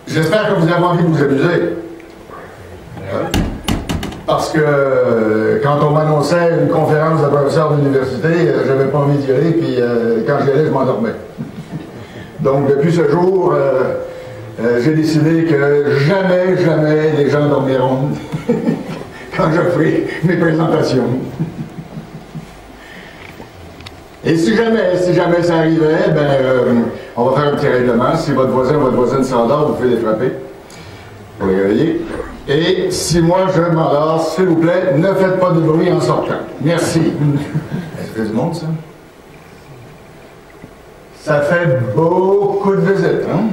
J'espère que vous avez envie de vous amuser. Parce que quand on m'annonçait une conférence de professeur d'université, j'avais pas envie d'y aller, puis quand j'y allais, je m'endormais. Donc depuis ce jour, j'ai décidé que jamais, jamais les gens dormiront quand je ferai mes présentations. Et si jamais ça arrivait, on va faire un petit règlement. Si votre voisin ou votre voisine s'endort, vous pouvez les frapper pour les réveiller. Et si moi je m'endors, s'il vous plaît, ne faites pas de bruit en sortant. Merci. Ça fait du monde, ça? Ça fait beaucoup de visites, hein?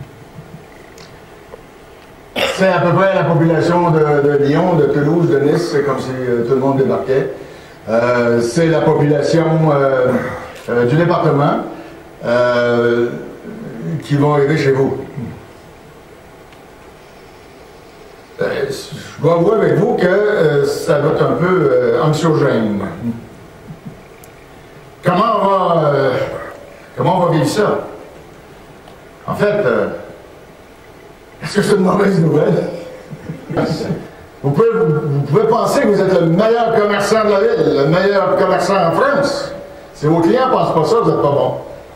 C'est à peu près la population de Lyon, de Toulouse, de Nice, c'est comme si tout le monde débarquait. C'est la population du département qui vont arriver chez vous. Je dois avouer avec vous que ça doit être un peu anxiogène. Comment on va vivre ça? En fait, est-ce que c'est une mauvaise nouvelle? Vous pouvez penser que vous êtes le meilleur commerçant de la ville, le meilleur commerçant en France. Si vos clients ne pensent pas ça, vous n'êtes pas bon.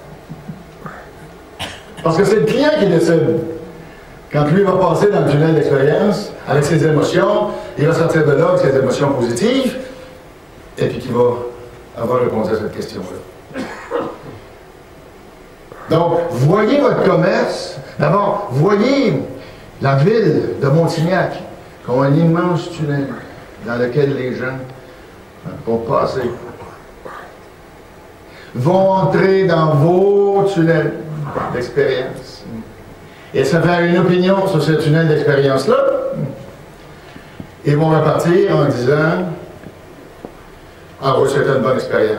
Parce que c'est le client qui décide. Quand lui va passer dans le tunnel d'expérience, avec ses émotions, il va sortir de là avec ses émotions positives, et puis qu'il va avoir répondu à cette question-là. Donc, voyez votre commerce. D'abord, voyez la ville de Montignac, qui a un immense tunnel dans lequel les gens vont passer. Vont entrer dans vos tunnels d'expérience et se faire une opinion sur ce tunnel d'expérience-là. Ils vont repartir en disant « Ah oui, c'était une bonne expérience. »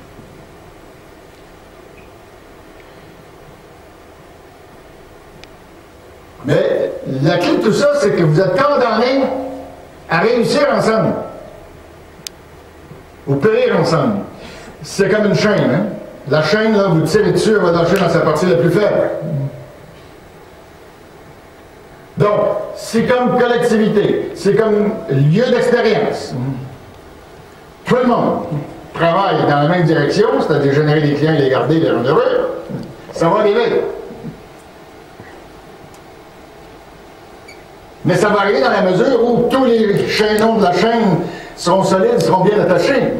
Mais la clé de tout ça, c'est que vous êtes condamnés à réussir ensemble. Ou périr ensemble. C'est comme une chaîne, hein? La chaîne, là, vous tirez dessus, elle va lâcher dans sa partie la plus faible. Donc, c'est comme collectivité, c'est comme lieu d'expérience. Tout le monde travaille dans la même direction, c'est-à-dire générer des clients, les garder, les rendre heureux. Ça va arriver. Mais ça va arriver dans la mesure où tous les chaînons de la chaîne seront solides, seront bien attachés.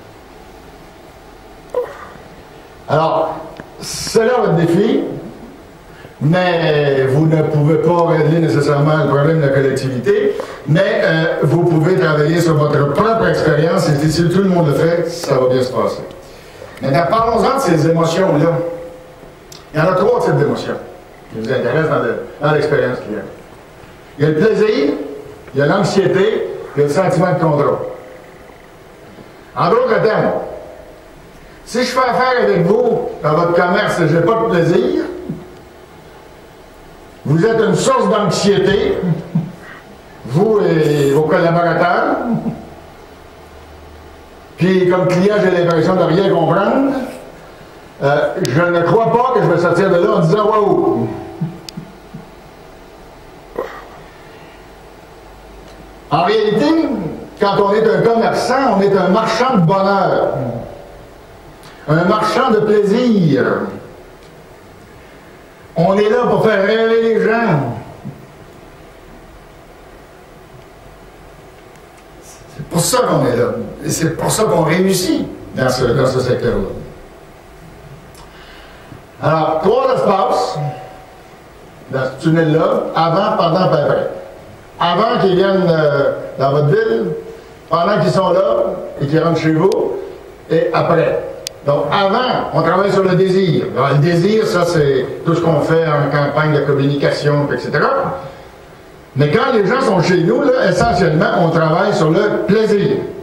Alors, c'est là votre défi, mais vous ne pouvez pas régler nécessairement le problème de la collectivité, mais vous pouvez travailler sur votre propre expérience et si tout le monde le fait, ça va bien se passer. Maintenant, parlons-en de ces émotions-là. Il y en a 3 types d'émotions qui vous intéressent dans l'expérience client. Il y a le plaisir, il y a l'anxiété, il y a le sentiment de contrôle. En d'autres termes, si je fais affaire avec vous dans votre commerce et je n'ai pas de plaisir, vous êtes une source d'anxiété, vous et vos collaborateurs. Puis comme client, j'ai l'impression de rien comprendre. Je ne crois pas que je vais sortir de là en disant « Wow! » En réalité, quand on est un commerçant, on est un marchand de bonheur, un marchand de plaisir. On est là pour faire rêver les gens. C'est pour ça qu'on est là. Et c'est pour ça qu'on réussit dans ce secteur-là. Alors, 3 espaces dans ce tunnel-là, avant, pendant, puis après. Avant qu'ils viennent dans votre ville, pendant qu'ils sont là et qu'ils rentrent chez vous, et après. Donc, avant, on travaille sur le désir. Alors, le désir, ça, c'est tout ce qu'on fait en campagne de communication, etc. Mais quand les gens sont chez nous, là, essentiellement, on travaille sur le plaisir.